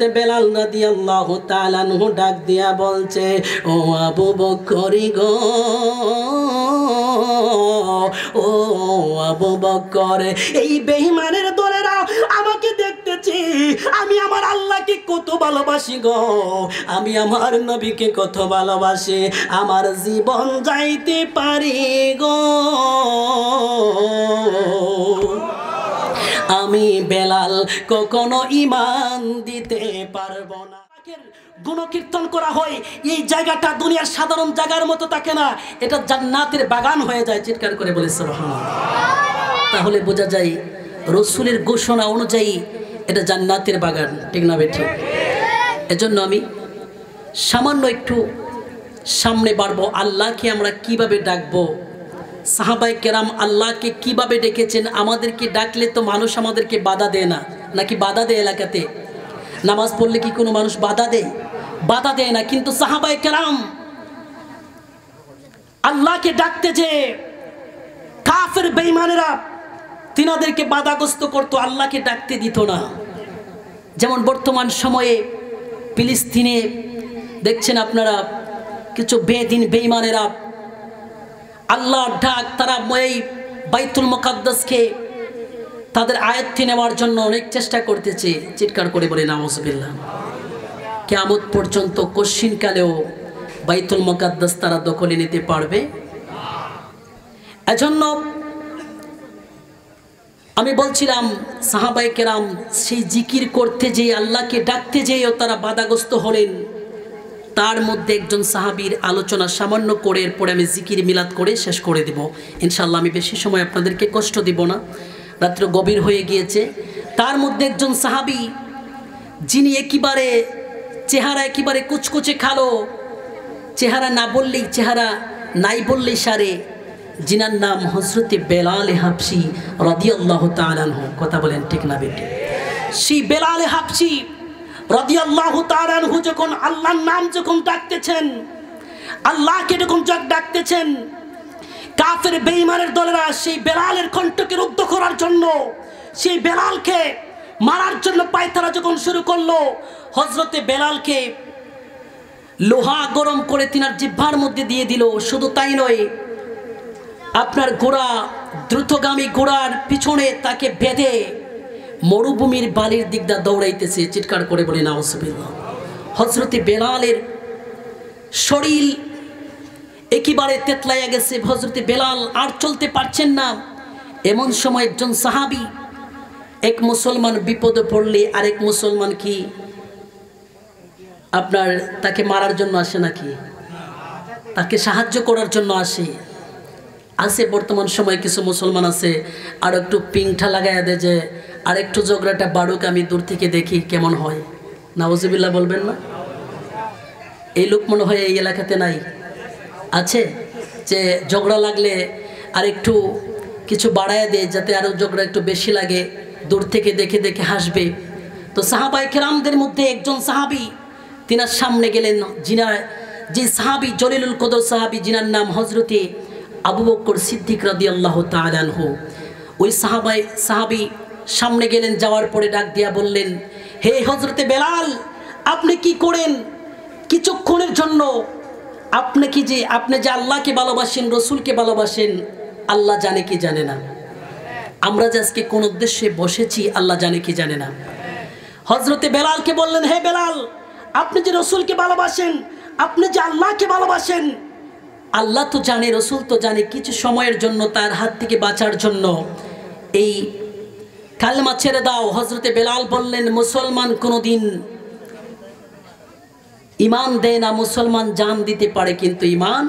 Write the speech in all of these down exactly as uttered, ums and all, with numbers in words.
হযরতে বেলাল রাদিয়াল্লাহু তাআলা আনহু ডাক দিয়া বলছে, ও আবু বকর গো, ও আবু বকর, এই বেঈমানের দলেরা আমাকে দেখতেছি আমি আমার আল্লাহকে কত ভালোবাসি গো, আমি আমার নবীকে কত ভালোবাসি, আমার জীবন যাইতে পারি গো, আমি বেলাল কখনো ঈমান দিতে পারবো না। গুণকীর্তন করা হয়, এই জায়গাটা দুনিয়ার সাধারণ জায়গার মতো থাকে না, এটা জান্নাতের বাগান হয়ে যায়। চিৎকার করে বলে সুবহানাল্লাহ। তাহলে বোঝা যায় রাসূলের ঘোষণা অনুযায়ী এটা জান্নাতের বাগান, ঠিক না বেঠিক? এজন্য আমি সামান্য একটু সামনে বাড়বো। আল্লাহকে আমরা কিভাবে ডাকবো, সাহাবায়ে কেরাম আল্লাহকে কিভাবে ডেকেছেন। আমাদেরকে ডাকলে তো মানুষ আমাদেরকে বাধা দেয় না, নাকি বাধা দেয়? এলাকাতে নামাজ পড়লে কি কোনো মানুষ বাধা দেয়? বাধা দেয় না। কিন্তু সাহাবায়ে কেরাম আল্লাহকে ডাকতে যে কাফের বেঈমানেরা তিনাদেরকে বাধাগ্রস্ত করতো, আল্লাহকে ডাকতে দিত না। যেমন বর্তমান সময়ে ফিলিস্তিনে দেখছেন আপনারা কিছু বেদিন বেঈমানেরা আল্লাহর ডাক, তারা এই বাইতুল মুকাদ্দাসকে তাদের আয়ত্তে নেওয়ার জন্য অনেক চেষ্টা করতেছে। চিৎকার করে বলে নাউজুবিল্লাহ। কিয়ামত পর্যন্ত কশিনকালেও বাইতুল মুকাদ্দাস তারা দখলে নিতে পারবে। এজন্য আমি বলছিলাম সাহাবায়ে কেরাম সেই জিকির করতে যে আল্লাহকে ডাকতে যেও তারা বাধাগ্রস্ত হলেন। তার মধ্যে একজন সাহাবীর আলোচনা সামান্য করে এরপরে আমি জিকির মিলাদ করে শেষ করে দেব ইনশাআল্লাহ। আমি বেশি সময় আপনাদেরকে কষ্ট দিব না, রাত্র গভীর হয়ে গিয়েছে। তার মধ্যে একজন সাহাবী যিনি একেবারে চেহারা একেবারে কুচকুচে কালো, চেহারা না বললেই চেহারা নাই বললেই সারে, যিনার নাম হযরতে বেলাল হাবশী রাদিয়াল্লাহু তাআলা আনহু। কথা বলেন ঠিক না বেটি? সেই বেলাল হাবশী রাদিয়াল্লাহু তাআলা আনহু যখন আল্লাহর নাম যখন ডাকতেছেন, আল্লাহকে যখন ডাকতেছেন, কাফের বেঈমানের দলেরা সেই বেলালের কণ্ঠকে রুদ্ধ করার জন্য, সেই বেলালকে মারার জন্য পায়তারা যখন শুরু করলো, হযরতে বেলালকে লোহা গরম করে তিনার জিহ্বার মধ্যে দিয়ে দিল। শুধু তাই নয়, আপনার ঘোড়া দ্রুতগামী ঘোড়ার পিছনে তাকে বেঁধে মরুভূমির বালির দিক দিয়ে দৌড়াইতেছে। চিৎকার করে বলে নাউজুবিল্লাহ। হযরতে বেলালের শরীর একেবারে তেতলাইয়া গেছে। হযরতে বেলাল আর চলতে পারছেন না। এমন সময় একজন সাহাবী, এক মুসলমান বিপদে পড়লে আরেক মুসলমান কি আপনার তাকে মারার জন্য আসে নাকি? তাকে সাহায্য করার জন্য আসে। আছে বর্তমান সময় কিছু মুসলমান আছে আর একটু পিংঠা লাগাইয়া দেয় যে আর একটু ঝগড়াটা বাড়ুক, আমি দূর থেকে দেখি কেমন হয়। নাউজুবিল্লাহ বলবেন না? এই লোক মনে হয় এই এলাকাতে নাই, আছে যে ঝগড়া লাগলে আর একটু কিছু বাড়াইয়া দেয় যাতে আরও ঝগড়া একটু বেশি লাগে, দূর থেকে দেখে দেখে হাসবে। তো সাহাবায়ে কেরামদের মধ্যে একজন সাহাবী তিনার সামনে গেলেন, যিনা যে সাহাবী জলিলুল কদর সাহাবী, যিনার নাম হযরতে আবু বকর সিদ্দিক রাদিয়াল্লাহু তাআলা আনহু। ওই সাহাবাই সাহাবী সামনে গেলেন, যাওয়ার পরে ডাক দিয়া বললেন, হে হযরতে বেলাল, আপনি কি করেন? কিছুক্ষণের জন্য আপনি কি যে আপনি যে আল্লাহকে ভালোবাসেন, রসুলকে ভালোবাসেন, আল্লাহ জানে কি জানে না? আমরা যে আজকে কোন উদ্দেশ্যে বসেছি আল্লাহ জানে কি জানে না? হযরতে বেলালকে বললেন, হে বেলাল, আপনি যে রসুলকে ভালোবাসেন, আপনি যে আল্লাহকে ভালোবাসেন, আল্লাহ তো জানে, রসুল তো জানে। কিছু সময়ের জন্য তার হাত থেকে বাঁচার জন্য এই কালেমা ছেড়ে দাও। হযরতে বেলাল বললেন, মুসলমান কোনোদিন ঈমান দেয় না, মুসলমান জান দিতে পারে কিন্তু ঈমান।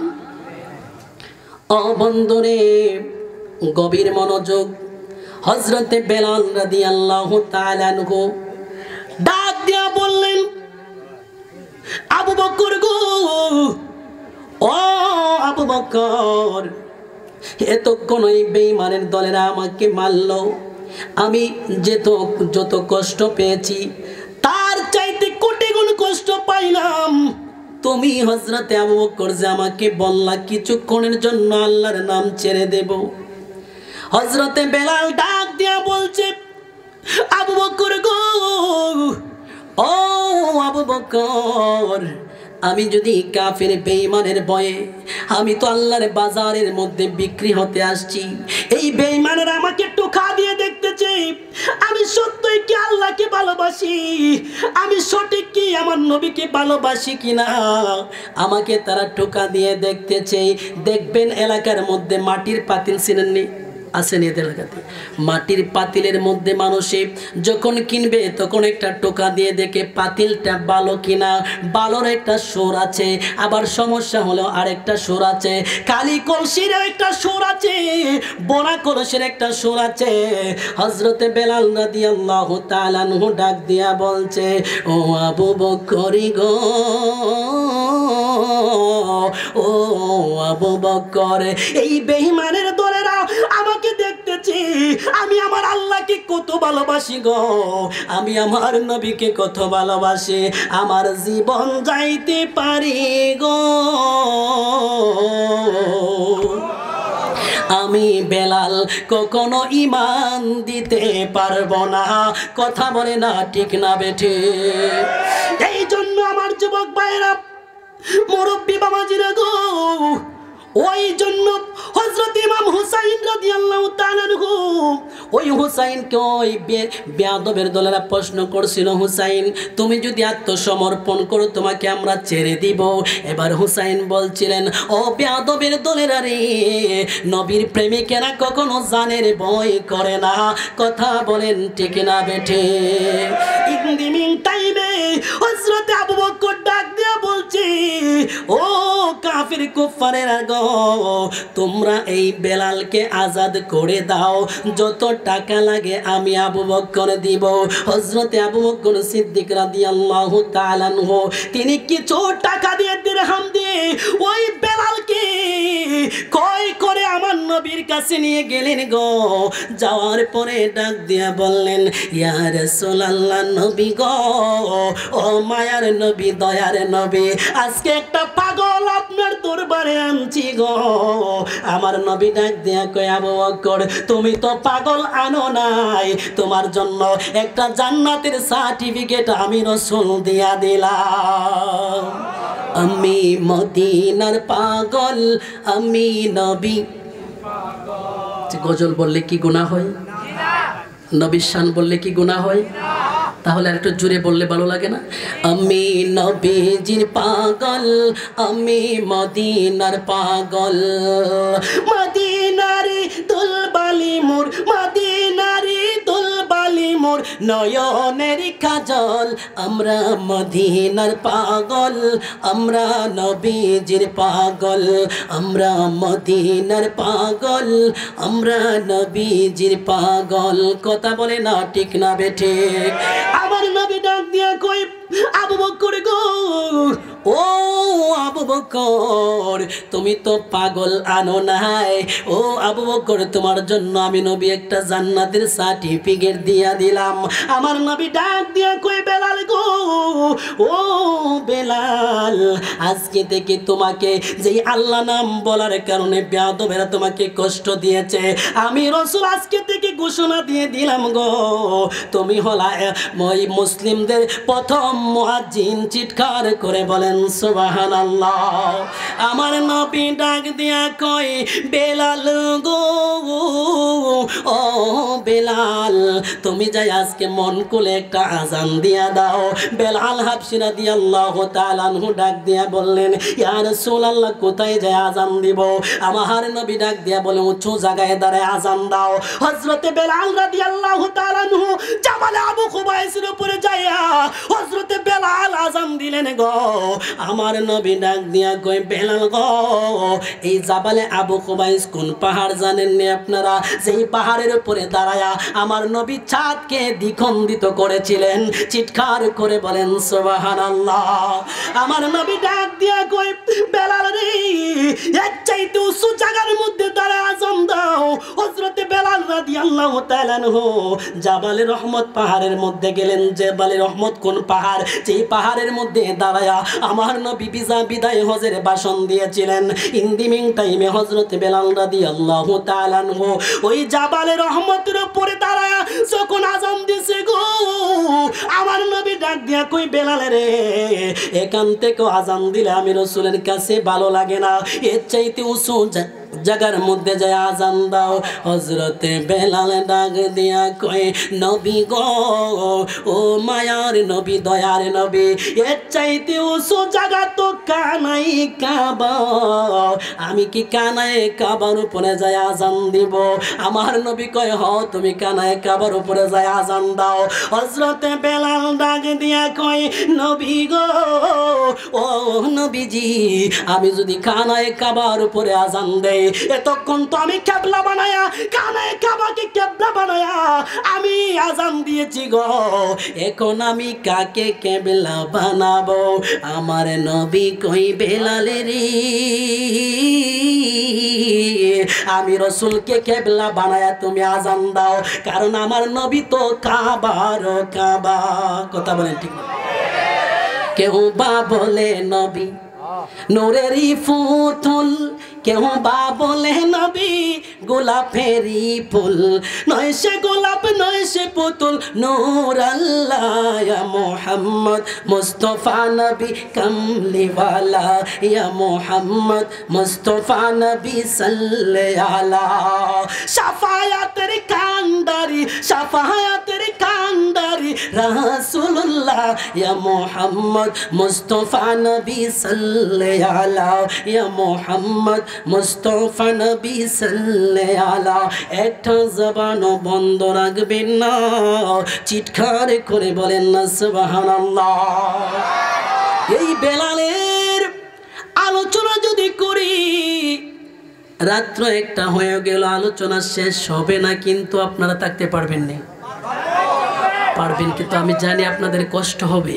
অবন্দরে গভীর মনোযোগ। হযরতে বেলাল রাদিয়াল্লাহু তাআলা আনহু ডাক দিয়া বললেন, আবু বকর গো, ও আবু বকর, এতক্ষণ ওই বেঈমানের দলেরা আমাকে মারল, আমি যেত যত কষ্ট পেয়েছি তার চাইতে কোটি গুণ কষ্ট পাইলাম। তুমি হযরতে আবু বকর যে আমাকে বললা কিছুক্ষণের জন্য আল্লাহর নাম ছেড়ে দেব। হযরতে বেলাল ডাক দিয়া বলছে, আবু বকর গো, ও আবু বকর, আমি যদি কাফের বেঈমানের ভয়ে, আমি তো আল্লাহর বাজারের মধ্যে বিক্রি হতে আসছি, এই বেঈমানেরা আমাকে টোকা দিয়ে দেখতেছে আমি সত্যই কি আল্লাহকে ভালোবাসি, আমি সঠিক কি আমার নবীকে ভালোবাসি কিনা, আমাকে তারা টোকা দিয়ে দেখতেছে। দেখবেন এলাকার মধ্যে মাটির পাতিল চিনেননি, আসেন এদের এলাকাতে মাটির পাতিলের মধ্যে মানুষে যখন কিনবে তখন একটা টোকা দিয়ে দেখে পাতিলটা ভালো কিনা, ভালোর একটা সুর আছে, আবার সমস্যা হলেও আরেকটা সুর আছে, কালি কলসির একটা সুর আছে, বোনা কলসির একটা সুর আছে। হযরতে বেলাল রাদিয়াল্লাহু তাআলা আনহু ডাক দিয়া বলছে, ও আবু বকর গো, ও আবু বকর, এই বেঈমানের দলেরা আমাকে দেখতেছি আমি আমার আল্লাহকে কত ভালোবাসি গো, আমি আমার নবীকে কত ভালোবাসি, আমার জীবন যাইতে পারি গো, আমি বেলাল কখনো ঈমান দিতে পারবো না। কথা বলে না ঠিক না বেঠে? এই জন্য আমার যুবক ভাইরা, মুরব্বী বাবাজিরা গো, ওই জন্য হযরত ইমাম হুসাইন রাদিয়াল্লাহু তাআলা আনহু, ওই হুসাইনকে ওই বেয়াদবের দলেরা প্রশ্ন করছিল, হুসাইন তুমি যদি আত্মসমর্পণ করো তোমাকে আমরা ছেড়ে দিব। এবার হুসাইন বলছিলেন, ও বেয়াদবের দলেরা রে, নবীর প্রেমিকেরা কখনো জানের ভয় করে না। কথা বলেন ঠিক না বেঠে? ইন্দিমিং টাইমে হযরত আবু বকর ডাক দিয়া বলছে, ও কাফির কুফারেরা গো, তোমরা এই বেলালকে আজাদ করে দাও, যত টাকা লাগে আমি আবু বকর দিব। হযরতে আবু বকর সিদ্দিক রাদিয়াল্লাহু তাআলা আনহু তিনি কিছু টাকা দিয়ে দিরহাম দিয়ে ওই বেলালকে কয় করে আমার নবীর কাছে নিয়ে গেলেন গো। যাওয়ার পরে ডাক দিয়া বললেন, ইয়া রাসূলুল্লাহ, নবী গো, ও মায়ার নবী, দয়ার নবী, আজকে একটা পাগল আপনার দরবারে আনছি গো। আমার নবী ডাক দিয়া কয়, আবু বকর তুমি তো পাগল আনো নাই, তোমার জন্য একটা জান্নাতের সার্টিফিকেট আমি রাসূল দিয়া দিলাম। আমি মদিনার পাগল, আমি নবী। গজল বললে কি গুনাহ হয়? নবীর শান বললে কি গুনাহ হয়? তাহলে আর একটু জোরে বললে ভালো লাগে না? আমি নবীজির পাগল, আমি মদিনার পাগল, মদিনার দুলবালি মোর, মদিনার দুলবালি মোর নয়নের কাজল, আমরা মদিনার পাগল, আমরা নবীজির পাগল, আমরা মদিনার পাগল, আমরা নবীজির পাগল। কথা বলে না ঠিক না বেঠে? আমার নবী ডাক দিয়া কই, আবু বকর গো, ও আবু বকর তুমি তো পাগল আনো নাই, ও আবু বকর তোমার জন্য আমি নবী একটা জান্নাতের সার্টিফিকেট দিয়া দিলাম। আমার নবী ডাক দিয়া কই, বেলাল গো, ও বেলাল, আজকে থেকে তোমাকে যেই আল্লাহ নাম বলার কারণে বেয়াদবেরা তোমাকে কষ্ট দিয়েছে, আমি রাসূল আজকে থেকে ঘোষণা দিয়ে দিলাম গো, তুমি হলা ওই মুসলিমদের প্রথম মুয়াজ্জিন। চিৎকার করে বলেন সুবহানাল্লাহ। আমার নবী ডাক দিয়া কই, বেলাল গো, ও বেলাল তুমি যাই আজকে মন খুলে একটা আজান দিয়া দাও। বেলাল হাবশী রাদিয়াল্লাহু তাআলা আনহু ডাক দিয়া বললেন, ইয়া রাসূলুল্লাহ কোথায় যায় আজান দিব? আমার নবী ডাক দিয়া বলে, উঁচু জায়গায় দাঁড়ায় আজান দাও। হযরতে বেলাল রাদিয়াল্লাহু তাআলা আনহু জাবালে আবু কুবাইসের উপরে যাইয়া হযরতে বেলাল আজান দিলেন গো। আমার নবী ডাক দিয়া কই, বেলাল গো, এই জাবালে আবু কুবাইস কোন পাহাড় জানেন নি আপনারা? যেই পাহাড়ের উপরে দাঁড়ায়া আমার নবী চাঁদকে দ্বিখণ্ডিত করেছিলেন। চিৎকার করে বলেন সুবহানাল্লাহ। আমার নবী ডাক দিয়া কই, বেলাল রে, এক চাইতে উঁচু জায়গার মধ্যে দাঁড়ায় আজান দাও। হযরতে বেলাল রাদিয়াল্লাহু তাআলা আনহু জাবালে রহমত পাহাড়ের মধ্যে গেলেন। জাবালে রহমত কোন পাহাড়? যেই পাহাড়ের মধ্যে দাঁড়ায়া আমার নবী বিজা বিদায় হজের ভাষণ দিয়েছিলেন। ইন্দিমিং টাইমে হযরতে বেলাল রাদিয়াল্লাহু তাআলা আনহু ওই জাবালে রহমতের উপরে দাঁড়ায়া যখন আজান দিছে গো, আমার নবী ডাক দিয়া কই, বেলাল রে, এখান থেকে আজান দিলে আমি রাসূলের কাছে ভালো লাগে না, এর চাইতে উঁচু জায়গার মধ্যে যায় আজান দাও। হযরতে বেলাল ডাক দিয়া কয় নবী গো, ও মায়ার নবী, দয়ার নবী, এর চাইতে উঁচু জায়গা তো কানাই কাবা, আমি কি কানায় কাবার উপরে যায় আজান দিব? আমার নবী কয় হ, তুমি কানায় কাবার উপরে যায় আজান দাও। হযরতে বেলাল ডাক দিয়া কয় নবী গো, ও নবীজি, আমি যদি কানায় কাবার উপরে আজান দেই, এতক্ষণ তো আমি কেবলা বানায়া, কানায় কাবাকে কেবলা বানায়া আমি আজান দিয়েছি গো, এখন আমি কাকে কেবলা বানাবো? আমার নবী কই বেলাল রে, আমি রাসূলকে কেবলা বানায়া তুমি আজান দাও, কারণ আমার নবী তো কাবার কাবা। কথা বলেন ঠিক না? কেউ বা বলে নবী নূরেরই ফুতুল, কেউ বা বলে নবী গোলাপেরই ফুল, নয় সে গোলাপ নয় সে পুতুল, নূর আল্লাহ ইয়া মুহাম্মদ মুস্তাফা নবী কামলিওয়ালা, ইয়া মুহাম্মদ মুস্তাফা নবী সাল্লাল্লাহু আলা, শাফায়াতের কান্ডারি, শাফায়াতের কান্ডারি রাসূলুল্লাহ, ইয়া মুহাম্মদ মুস্তাফা নবী সাল্লাল্লাহু আলা, ইয়া মুহাম্মদ মুস্তাফা নবী সাল্লাল্লাহু আলা। একটা জবানও বন্ধ রাখবেন না, চিৎকার করে বলেন না সুবহানাল্লাহ। এই বেলালের আলোচনা যদি করি, রাত্র একটা হয়ে গেল, আলোচনা শেষ হবে না, কিন্তু আপনারা থাকতে পারবেন না, পারবেন, কিন্তু আমি জানি আপনাদের কষ্ট হবে,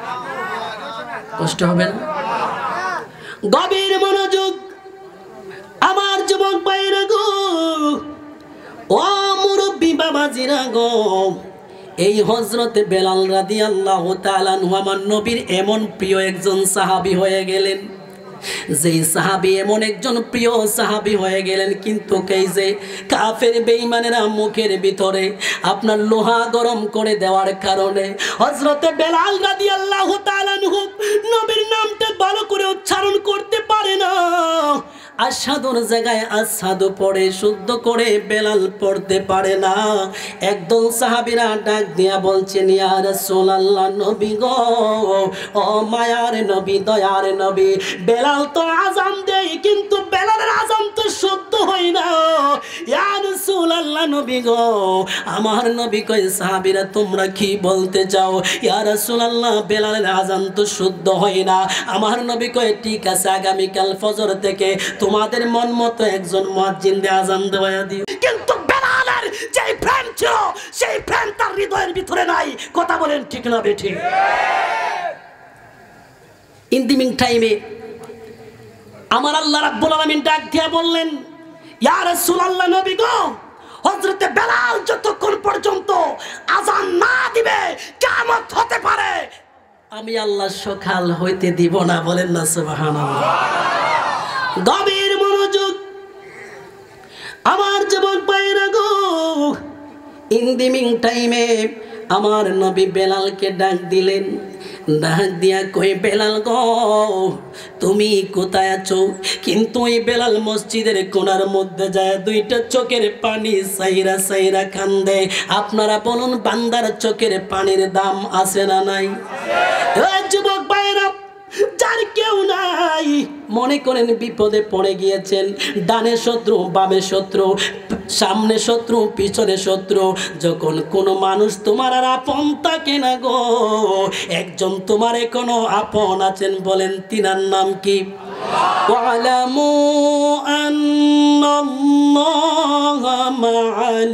কষ্ট হবে না। গভীর মনোযোগ আমার যুবক ভাইরা গো, ও মুরব্বী বাবাজিরা গো, এই হযরতে বেলাল রাদিয়াল্লাহু তাআলা আনহু আমার নবীর এমন প্রিয় একজন সাহাবী হয়ে গেলেন, যেই সাহাবী এমন একজন প্রিয় সাহাবী হয়ে গেলেন, কিন্তু এই যে কাফের বেঈমানেরা মুখের ভিতরে আপনার লোহা গরম করে দেওয়ার কারণে হযরতে বেলাল রাদিয়াল্লাহু তাআলা আনহু নবীর নামটা ভালো করে উচ্চারণ করতে পারে না, আসাদুর জায়গায় আসাদু পড়ে, শুদ্ধ করে বেলাল পড়তে পারে না। একদল সাহাবীরা ডাক দিয়া বলছেন ইয়া রাসূলুল্লাহ, নবী গো, ও মায়ার নবী, দয়ার নবী, বেলাল তো আজান দেয়, কিন্তু বেলালের আজান তো শুদ্ধ হয় না, ইয়া রাসূলুল্লাহ, নবী গো। আমার নবী কয় সাহাবীরা তোমরা কি বলতে চাও? ইয়া রাসূলুল্লাহ, বেলালের আজান তো শুদ্ধ হয় না। আমার নবী কয় ঠিক আছে, আগামীকাল ফজর থেকে তোমাদের মন মতো একজন মুয়াজ্জিন দিয়ে আজান দেওয়া দিও। কিন্তু বেলালের যে প্রেম ছিল, সেই প্রেম তার হৃদয়ের ভিতরে নাই। কথা বলেন ঠিক না বেঠিক? ইন দি মিন টাইমে আমার আল্লাহ রাব্বুল আলামিন ডাক দিয়া বললেন ইয়া রাসূলুল্লাহ, নবী গো, হযরতে বেলাল যতক্ষণ পর্যন্ত আজান না দিবে কিয়ামত হতে পারে, আমি আল্লাহ সকাল হইতে দিব না। বলেন না সুবহানাল্লাহ। গভীর মনোযোগ আমার যুবক ভাইরা গো, ইন দি মিন টাইমে আমার নবী বেলালকে ডাক দিলেন, ডাক দিয়া কই বেলাল গো, তুমি কোথায় আছো? কিন্তু ওই বেলাল মসজিদের কোণার মধ্যে যায় দুইটা চোখের পানি সাইরা সাইরা কান্দে। আপনারা বলুন, বান্দার চোখের পানির দাম আছে না নাই? যুবক ভাইরা, যার কেউ নাই, মনে করেন বিপদে পড়ে গিয়েছেন, ডানে শত্রু, বামে শত্রু, সামনে শত্রু, পিছনে শত্রু, যখন কোনো মানুষ তোমার আর আপন থাকে না গো, একজন তোমার কোনো আপন আছেন, বলেন তিনার নাম কি? ওয়ালামু আন্নাল্লাহা মাআল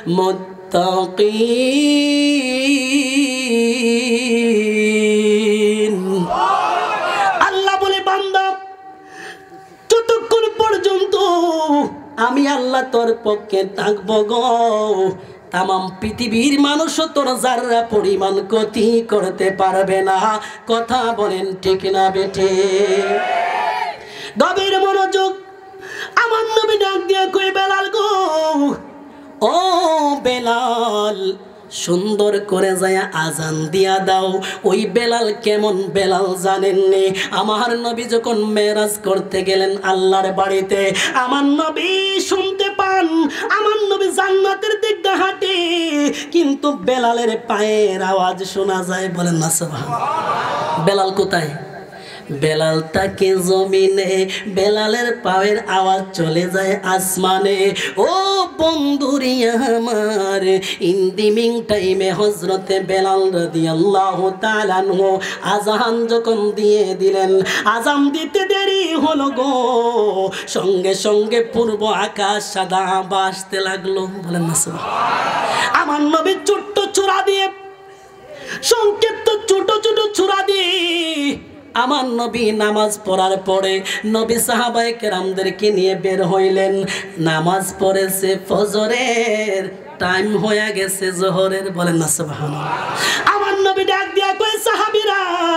মুত্তাকিন। আল্লাহ বলে, বান্দা, যতক্ষণ পর্যন্ত আমি আল্লাহ তোর পক্ষে থাকবো গো, তামাম পৃথিবীর মানুষও তোর যারা পরিমাণ ক্ষতি করতে পারবে না। কথা বলেন ঠিক না বেঠে? গভীর মনোযোগ আমার নবী ডাক দিয়া কই বেলাল গো, ও বেলাল, সুন্দর করে যায় আজান দিয়া দাও। ওই বেলাল কেমন বেলাল জানেননি? আমার নবী যখন মেরাজ করতে গেলেন আল্লাহর বাড়িতে, আমার নবী শুনতে পান আমার নবী জান্নাতের দিক দিয়ে হাঁটে, কিন্তু বেলালের পায়ের আওয়াজ শোনা যায়। বলেন না সুবহানাল্লাহ। বেলাল কোথায়? বেলাল তাকে জমিনে, বেলালের পায়ের আওয়াজ চলে যায় আসমানে। ও বন্ধুরি আমার, ইন্দিমিং টাইমে হযরতে বেলাল রাদিয়াল্লাহু তাআলা আনহু আযান যখন দিয়ে দিলেন, আযান দিতে দেরি হলো গো, সঙ্গে সঙ্গে পূর্ব আকাশ সাদা ভাসতে লাগলো। বলেন না সুবহানাল্লাহ। আমার নবী ছোট্ট চূড়া দিয়ে, সংক্ষিপ্ত ছোট ছোট চূড়া দিয়ে আমার নবী নামাজ পড়ার পরে নবী সাহাবায়ে কেরামদেরকে নিয়ে বের হইলেন। নামাজ পড়েছে ফজরের, টাইম হয়ে গেছে জোহরের। বলেন না সুবহানাল্লাহ। আমার নবী ডাক দিয়া কয়, সাহাবীরা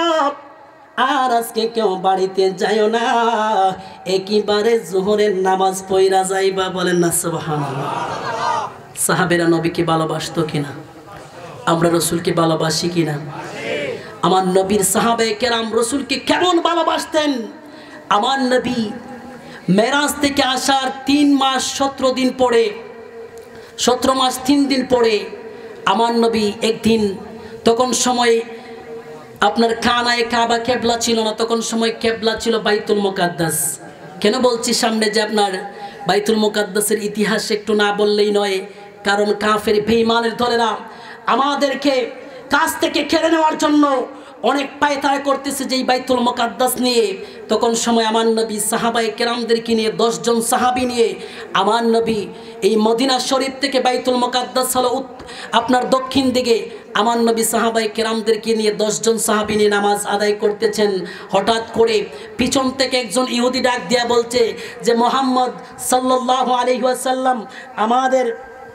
আর আজকে কেউ বাড়িতে যাইও না, একেবারে জোহরের নামাজ পড়া যাইবা। বলেন না সুবহানাল্লাহ। সাহাবীরা নবীকে ভালোবাসতো কিনা? আমরা রাসূলকে ভালোবাসি কিনা? আমার নবীর সাহাবায়ে কেরাম রাসূলকে কেমন ভালোবাসতেন? আমার নবী মেরাজ থেকে আসার তিন মাস সতেরো দিন পরে, সতেরো মাস তিন দিন পরে আমার নবী একদিন, তখন সময় আপনার কানায় কাবা কেবলা ছিল না, তখন সময় কেবলা ছিল বাইতুল মুকাদ্দাস। কেন বলছি সামনে যে আপনার বাইতুল মুকাদ্দাসের ইতিহাস একটু না বললেই নয়, কারণ কাফের বেঈমানের দলেরা আমাদেরকে কাছ থেকে কেড়ে নেওয়ার জন্য অনেক পায়তারা করতেছে যে বাইতুল মুকাদ্দাস নিয়ে। তখন সময় আমার নবী সাহাবায়ে কেরামদেরকে নিয়ে, দশজন সাহাবী নিয়ে আমার নবী এই মদিনা শরীফ থেকে বাইতুল মুকাদ্দাস হলো আপনার দক্ষিণ দিকে, আমার নবী সাহাবায়ে কেরামদেরকে নিয়ে দশজন সাহাবী নিয়ে নামাজ আদায় করতেছেন। হঠাৎ করে পিছন থেকে একজন ইহুদি ডাক দিয়া বলছে যে মুহাম্মদ সাল্লাল্লাহু আলাইহি ওয়াসাল্লাম আমাদের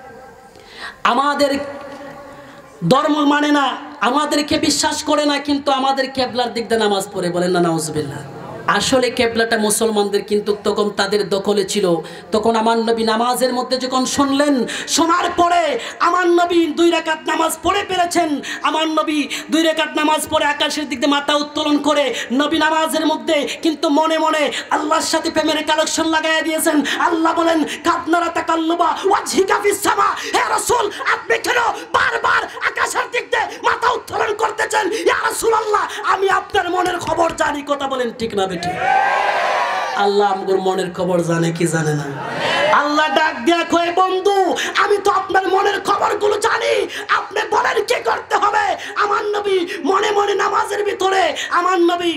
আমাদের ধর্ম মানে না, আমাদেরকে বিশ্বাস করে না, কিন্তু আমাদের কেবলার দিক দিয়ে নামাজ পড়ে। বলেন না নাউজুবিল্লাহ। আসলে কেবলাটা মুসলমানদের, কিন্তু তখন তাদের দখলে ছিল। তখন আমার নবী নামাজের মধ্যে যখন শুনলেন, শোনার পরে আমার নবী দুই রাকাত নামাজ পড়ে পেরেছেন। আমার নবী দুই রাকাত নামাজ পড়ে আকাশের দিক দিয়ে মাথা উত্তোলন করে নবী নামাজের মধ্যে কিন্তু মনে মনে আল্লাহর সাথে প্রেমের কালেকশন লাগাইয়া দিয়েছেন। আল্লাহ বলেন, কাদনারা তাকাল্লুবা ওয়াজহিকা ফিস সামা, হে রাসূল আপনি কেন বারবার আকাশের দিক দিয়ে মাথা উত্তোলন করতেছেন? ইয়া রাসূলুল্লাহ, আমি আপনার মনের খবর জানি। কথা বলেন ঠিক না? আল্লাহ আমগর মনের খবর জানে কি জানে না? আল্লাহ ডাক দিয়া কয়, বন্ধু আমি তো আপনার মনের খবরগুলো জানি, আপনি বলেন কি করতে হবে। আমার নবী মনে মনে নামাজের ভিতরে আমার নবী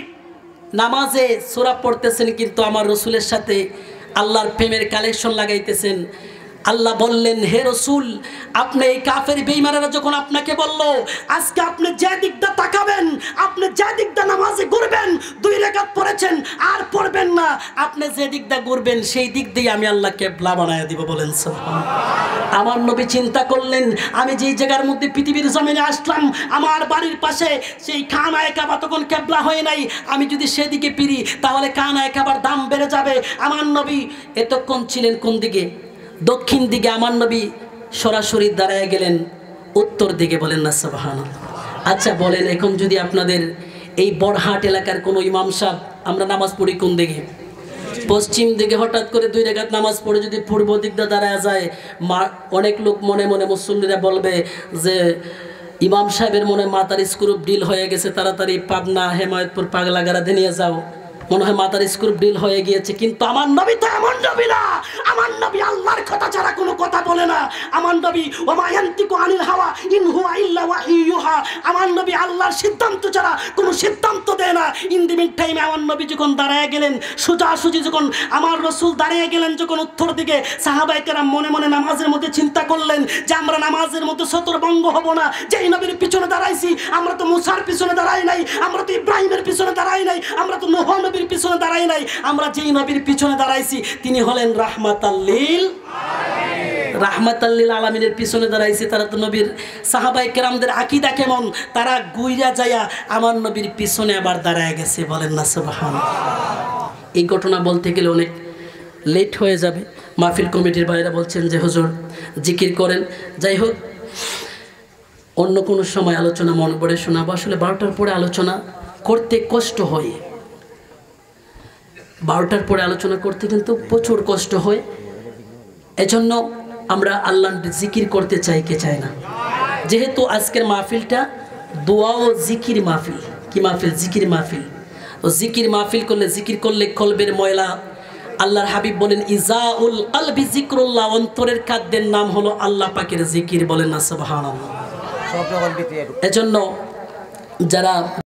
নামাজে সূরা পড়তেছেন, কিন্তু আমার রাসূলের সাথে আল্লাহর প্রেমের কালেকশন লাগাইতেছেন। আল্লাহ বললেন, হে রাসূল আপনি এই কাফের বেঈমানেরা যখন আপনাকে বলল আজকে আপনি যে দিকটা তাকাবেন, আপনি যে দিকটা নামাজে ঘুরবেন, দুই রাকাত পড়েছেন আর পড়বেন না, আপনি যে দিকটা ঘুরবেন সেই দিক দিয়ে আমি আল্লাহ কিবলা বানায়া দিব। বলেন সুবহানাল্লাহ। আমার নবী চিন্তা করলেন, আমি যেই জায়গার মধ্যে পৃথিবীর জমিনে আসলাম, আমার বাড়ির পাশে সেই কানায় কাবা তখন কিবলা হয় নাই, আমি যদি সেদিকে ফিরি তাহলে কানায় কাবার দাম বেড়ে যাবে। আমার নবী এতক্ষণ ছিলেন কোন দিকে? দক্ষিণ দিকে। আমার নবী সরাসরি দাঁড়ায় গেলেন উত্তর দিকে। বলেন না সুবহানাল্লাহ। আচ্ছা বলেন, এখন যদি আপনাদের এই বড়হাট এলাকার কোনো ইমাম সাহেব, আমরা নামাজ পড়ি কোন দিকে? পশ্চিম দিকে। হঠাৎ করে দুই রাকাত নামাজ পড়ে যদি পূর্ব দিক দিয়ে দাঁড়ায় যায়, অনেক লোক মনে মনে মুসল্লিরা বলবে যে ইমাম সাহেবের মনে মাথার স্ক্রু ডিল হয়ে গেছে, তাড়াতাড়ি পাবনা হেমায়তপুর পাগলাগাড়াতে নিয়ে যাও, মনে হয় মাথার স্ক্রু ডিল হয়ে গিয়েছে। কিন্তু আমার নবী তো এমন নবী না। আমার নবী আল্লাহর কথা ছাড়া কোনো কথা বলে না। আমার নবী ওমা ইয়ান্তিকু আনিল হাওয়া ইন হুয়া ইল্লা ওয়াহয়ু ইউহা, আমার নবী আল্লাহর সিদ্ধান্ত ছাড়া কোনো সিদ্ধান্ত দেয় না। ইন দি মিন টাইমে আমার নবী যখন দাঁড়ায় গেলেন, সোজাসুজি যখন আমার রাসূল দাঁড়িয়ে গেলেন যখন উত্তর দিকে, সাহাবায়ে কেরাম মনে মনে নামাজের মধ্যে চিন্তা করলেন যে আমরা নামাজের মধ্যে ছত্রভঙ্গ হব না। যেই নবীর পিছনে দাঁড়াইছি, আমরা তো মুসার পিছনে দাঁড়াই নাই, আমরা তো ইব্রাহিমের পিছনে দাঁড়াই নাই, আমরা তো নূহ নবীর পিছনে দাঁড়াই নাই, আমরা যেই নবীর পিছনে দাঁড়াইছি তিনি হলেন রাহমাতাল লিল আলামিন। রাহমাতাল লিল আলামিনের পিছনে দাঁড়াইছি। তারা তো নবীর সাহাবায়ে কেরামদের আকীদা কেমন, তারা গুইরা যায়া আমার নবীর পিছনে আবার দাঁড়ায় গেছে। বলেন না সুবহানাল্লাহ। এই ঘটনা বলতে গেলে অনেক লেট হয়ে যাবে। মাহফিল কমিটির ভাইরা বলছেন যে হুজুর জিকির করেন। যাই হোক, অন্য কোনো সময় আলোচনা মন করে শোনাবো। আসলে বারোটার পরে আলোচনা করতে কষ্ট হয়, বারোটার পরে আলোচনা করতে কিন্তু প্রচুর কষ্ট হয়। এজন্য আমরা আল্লাহর জিকির করতে চাই, কে চায় না? যেহেতু আজকের মাহফিলটা দোয়া ও জিকির মাহফিল, কি মাহফিল? জিকির মাহফিল। ও জিকির মাহফিল করলে, জিকির করলে কলবের ময়লা, আল্লাহর হাবিব বলেন ইজাউল কলবি যিকরুল্লাহ, অন্তরের খাদ্যের নাম হলো আল্লাহ পাকের জিকির। বলেন না সুবহানাল্লাহ। এজন্য যারা